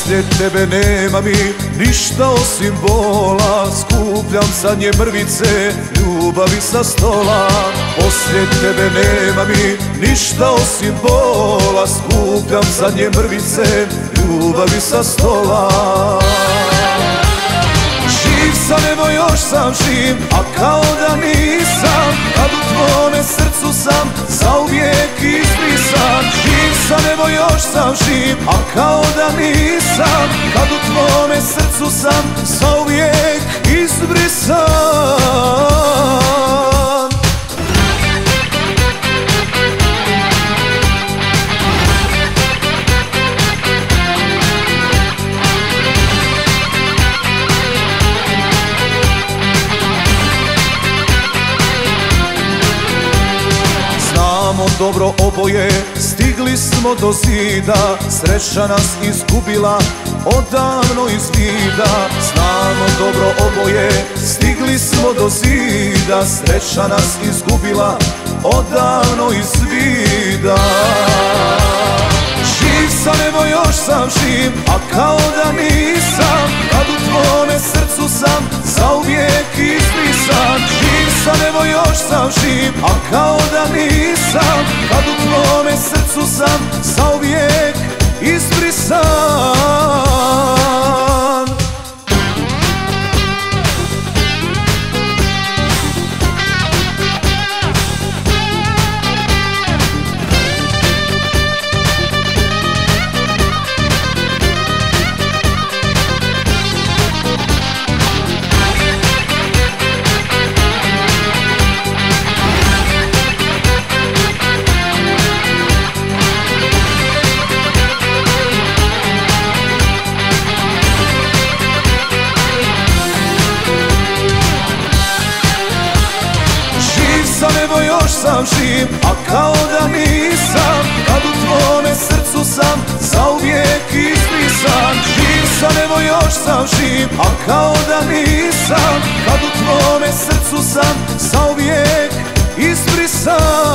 Poslije tebe nema mi ništa osim bola, skupljam zadnje mrvice ljubavi sa stola. Poslije tebe nema mi ništa osim bola, skupljam zadnje mrvice ljubavi sa stola. Živ sam, evo još sam živ, a kao da nisam, kad u tvome srcu sam zauvijek izbrisan. Živ sam, evo još sam živ, a kao da nisam, kad u tvome srcu sam zauvijek izbrisan. Znamo dobro oboje, stigli smo do zida, sreća nas izgubila odavno iz vida. Znamo dobro oboje, stigli smo do zida, sreća nas izgubila odavno iz vida. Živ sam, evo još sam živ, a kao da nisam, kad u tvome srcu sam zauvijek izbrisan. Živ sam, evo još sam živ, a kao da nisam, kad u tvome srcu sam zauvijek izbrisan. Evo još sam živ, a kao da nisam, kad u tvome srcu sam zauvijek izbrisan. Živ sam, evo još sam živ, a kao da nisam, kad u tvome srcu sam zauvijek izbrisan.